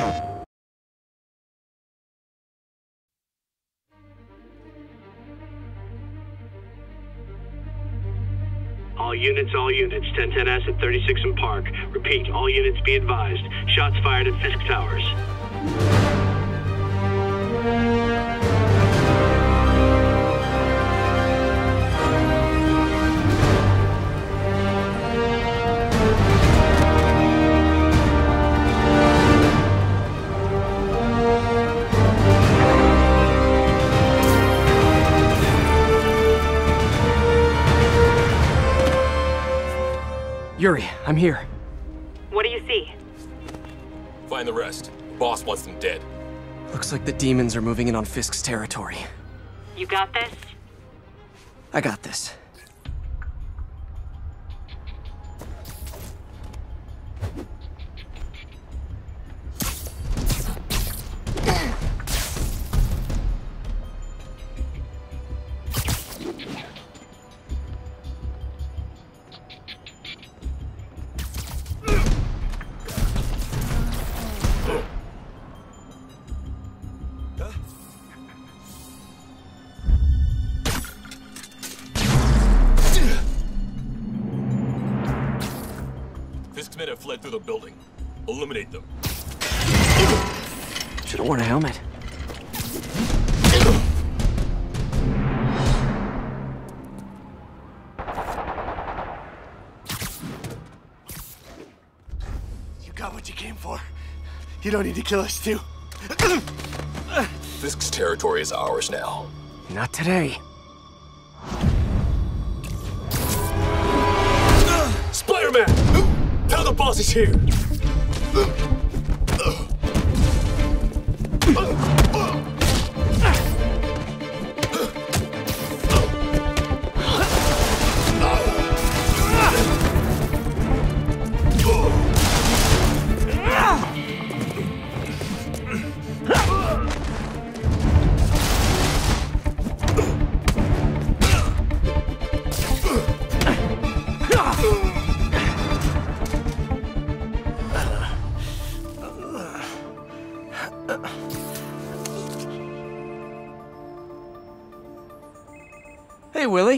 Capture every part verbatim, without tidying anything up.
All units, all units, ten ten S at thirty-six and Park. Repeat, all units be advised. Shots fired at Fisk Towers. Yuri, I'm here. What do you see? Find the rest. The boss wants them dead. Looks like the demons are moving in on Fisk's territory. You got this? I got this. Fisk's men have fled through the building. Eliminate them. Should have worn a helmet. You got what you came for. You don't need to kill us too. Fisk's territory is ours now. Not today. Spider-Man! Tell the boss is here! Hey, Willie.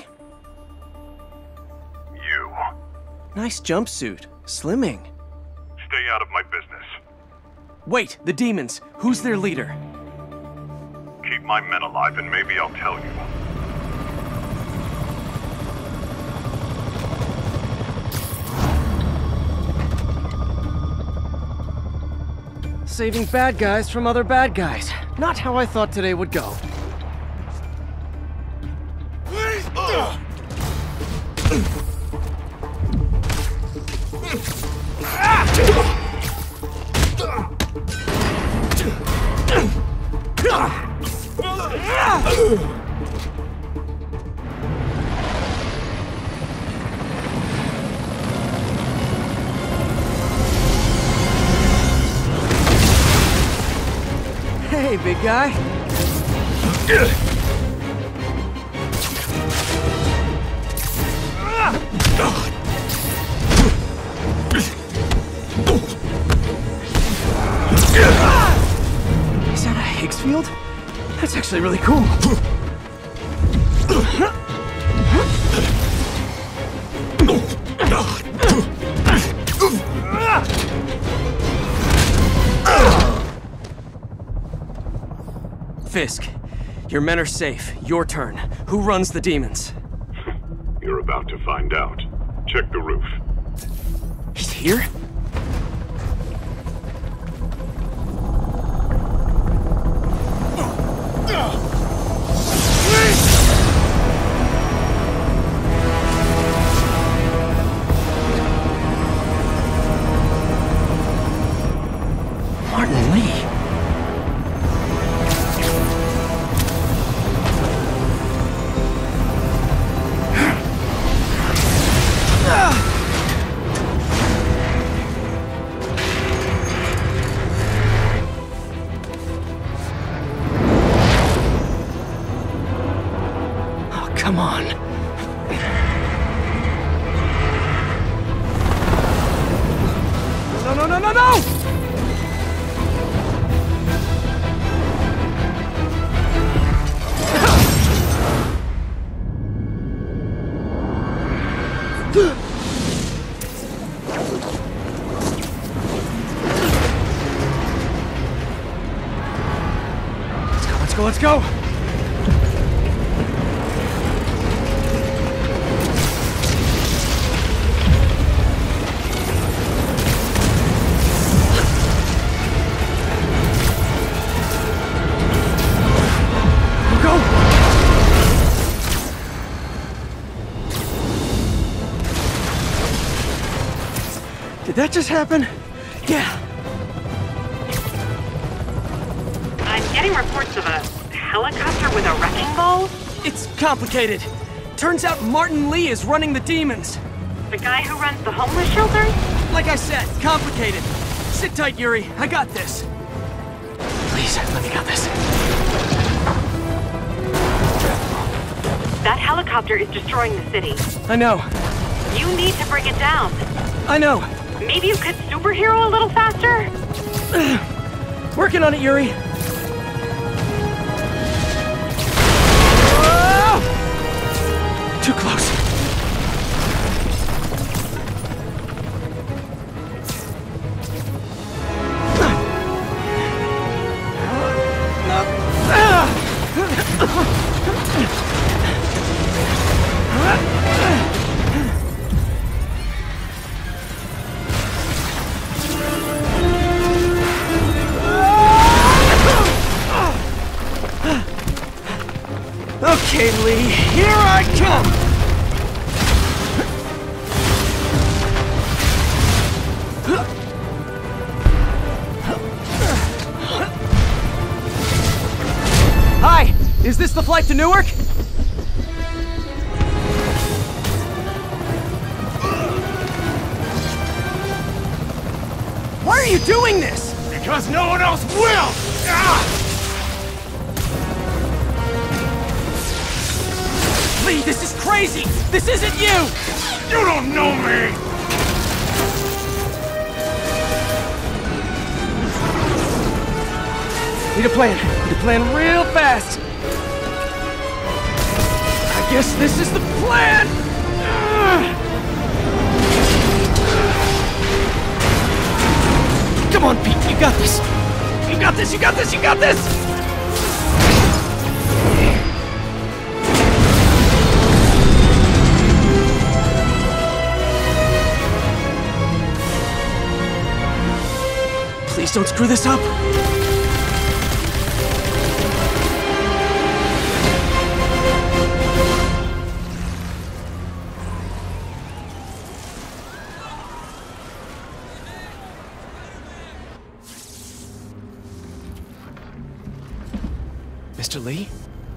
You. Nice jumpsuit. Slimming. Stay out of my business. Wait, the demons. Who's their leader? Keep my men alive and maybe I'll tell you. Saving bad guys from other bad guys. Not how I thought today would go. Hey, big guy. Is that a Higgs field? That's actually really cool. Fisk, your men are safe. Your turn. Who runs the demons? You're about to find out. Check the roof. He's here? Martin Lee. Oh, come on. No, no, no, no, no! go, let's go! Did that just happen? Yeah. I'm getting reports of a helicopter with a wrecking ball. It's complicated. Turns out Martin Lee is running the demons. The guy who runs the homeless shelter? Like I said, complicated. Sit tight, Yuri. I got this. Please, let me got this. That helicopter is destroying the city. I know. You need to bring it down. I know. Maybe you could superhero a little faster? Working on it, Yuri. Whoa! Too close. Okay, Lee, here I come! Hi! Is this the flight to Newark? Why are you doing this? Because no one else will! Ah! Lee, this is crazy! This isn't you! You don't know me! Need a plan. Need a plan real fast. I guess this is the plan! Come on, Pete, you got this! You got this, you got this, you got this! Please don't screw this up! Mister Lee?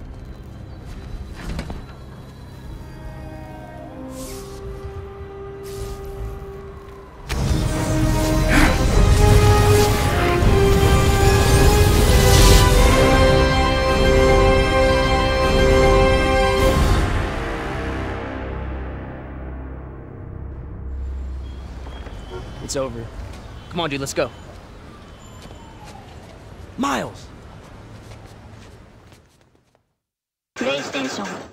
It's over. Come on, dude, let's go. Miles! PlayStation